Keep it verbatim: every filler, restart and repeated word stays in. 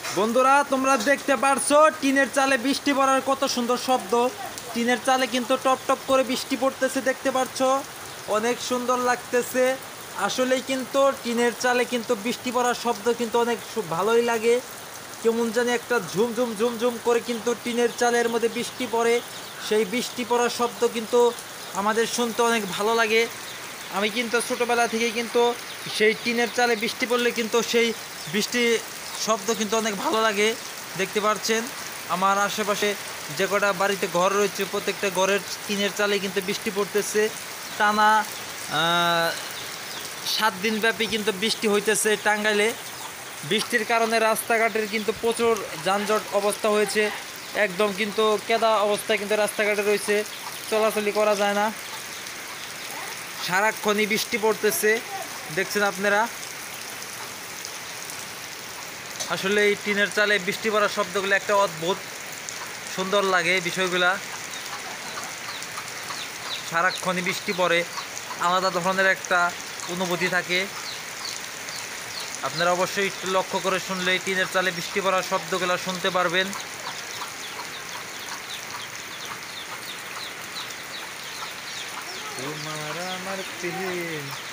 বন্ধুরা তোমরা দেখতে পারছো টিনের চালে বৃষ্টি পড়ার কত সুন্দর শব্দ। টিনের চালে কিন্তু টপ টপ করে বৃষ্টি পড়তেছে, দেখতে পারছো অনেক সুন্দর লাগতেছে। আসলেই কিন্তু টিনের চালে কিন্তু বৃষ্টি পড়ার শব্দ কিন্তু অনেক ভালোই লাগে। কেমন জানি একটা ঝুম ঝুম ঝুম ঝুম করে কিন্তু টিনের চালের মধ্যে বৃষ্টি পড়ে। সেই বৃষ্টি পড়ার শব্দ কিন্তু আমাদের শুনতে অনেক ভালো লাগে। আমি কিন্তু ছোটোবেলা থেকে কিন্তু সেই টিনের চালে বৃষ্টি পড়লে কিন্তু সেই বৃষ্টি শব্দ কিন্তু অনেক ভালো লাগে। দেখতে পাচ্ছেন আমার আশেপাশে যে কটা বাড়িতে ঘর রয়েছে প্রত্যেকটা ঘরের টিনের চালে কিন্তু বৃষ্টি পড়তেছে। টানা সাত দিন ব্যাপী কিন্তু বৃষ্টি হইতেছে টাঙ্গাইলে। বৃষ্টির কারণে রাস্তাঘাটের কিন্তু প্রচুর যানজট অবস্থা হয়েছে, একদম কিন্তু কেদা অবস্থায় কিন্তু রাস্তাঘাটে রয়েছে, চলাচলি করা যায় না। সারাক্ষণই বৃষ্টি পড়তেছে, দেখছেন আপনারা। আসলে এই টিনের চালে বৃষ্টি পড়ার শব্দগুলো একটা অদ্ভুত সুন্দর লাগে। বিষয়গুলা সারাক্ষণই বৃষ্টি পড়ে, আলাদা ধরনের একটা অনুভূতি থাকে। আপনারা অবশ্যই একটু লক্ষ্য করে শুনলে এই টিনের চালে বৃষ্টি পড়ার শব্দগুলো শুনতে পারবেন। তোমার আমার প্রেম